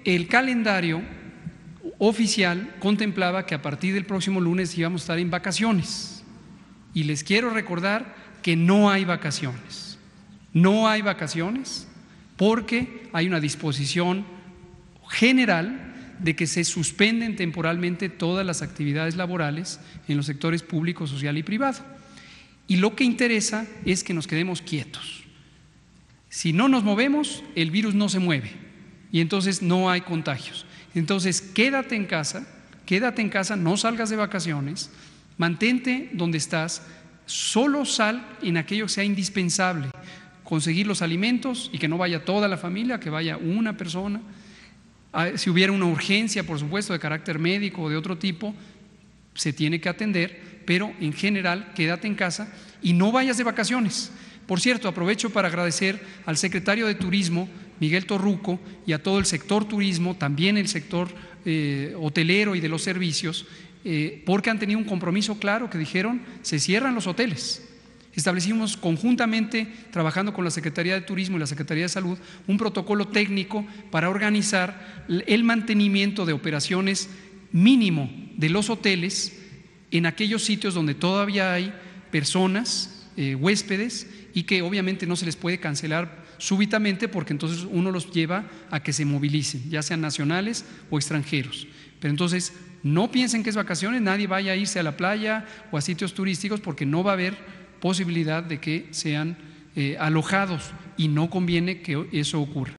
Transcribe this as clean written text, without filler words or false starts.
el calendario oficial contemplaba que a partir del próximo lunes íbamos a estar en vacaciones. Y les quiero recordar que no hay vacaciones. No hay vacaciones porque hay una disposición general de que se suspenden temporalmente todas las actividades laborales en los sectores público, social y privado. Y lo que interesa es que nos quedemos quietos. Si no nos movemos, el virus no se mueve y entonces no hay contagios. Entonces quédate en casa, no salgas de vacaciones, mantente donde estás, solo sal en aquello que sea indispensable, conseguir los alimentos y que no vaya toda la familia, que vaya una persona. Si hubiera una urgencia, por supuesto, de carácter médico o de otro tipo, se tiene que atender, pero en general quédate en casa y no vayas de vacaciones. Por cierto, aprovecho para agradecer al secretario de Turismo, Miguel Torruco, y a todo el sector turismo, también el sector hotelero y de los servicios, porque han tenido un compromiso claro que dijeron: se cierran los hoteles. Establecimos conjuntamente, trabajando con la Secretaría de Turismo y la Secretaría de Salud, un protocolo técnico para organizar el mantenimiento de operaciones mínimo de los hoteles en aquellos sitios donde todavía hay personas, huéspedes, y que obviamente no se les puede cancelar súbitamente porque entonces uno los lleva a que se movilicen, ya sean nacionales o extranjeros. Pero entonces no piensen que es vacaciones, nadie vaya a irse a la playa o a sitios turísticos porque no va a haber posibilidad de que sean alojados y no conviene que eso ocurra.